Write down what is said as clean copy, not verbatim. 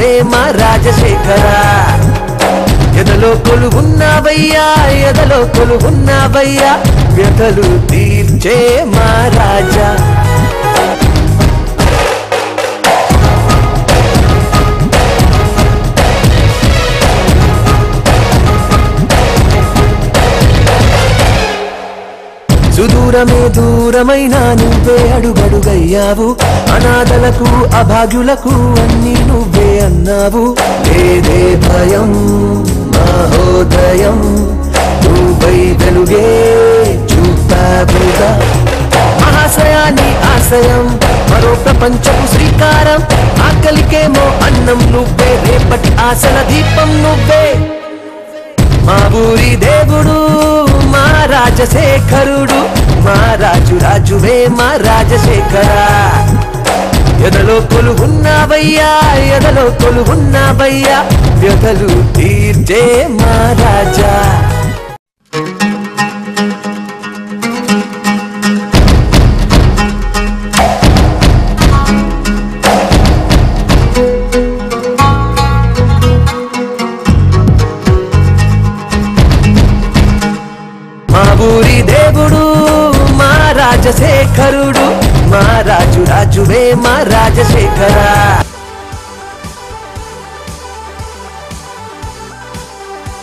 రాజువే మా రాజశేఖర ఎదలో కొలువున్నావయ్యా ఎదలో కొలువున్నావయ్యా వ్యధలు తీర్చే మా రాజా సుదూరమే దూరమైనా నువ్వే అడుగడుగయ్యావు అనాథలకు అభాగ్యులకు అన్నీ నువ్వే అన్నావు లేదే భయం మహోదయం నువ్వై వెలుగే చూపావుగా మహాశయాన్ని ఆశయం మరో ప్రపంచపు శ్రీకారం ఆకలికేమో అన్నం నువ్వే రేపటి ఆశల దీపం నువ్వే మా ఊరి దేవుడు మా రాజశేఖరుడు మా రాజువే మా రాజశేఖర ఎదలో కొలువున్నావయ్యా ఎదలో కొలువున్నావయ్యా వ్యధలు తీర్చే మా రాజా ఊరి దేవుడు మా రాజశేఖరుడు మా రాజువే మా రాజశేఖర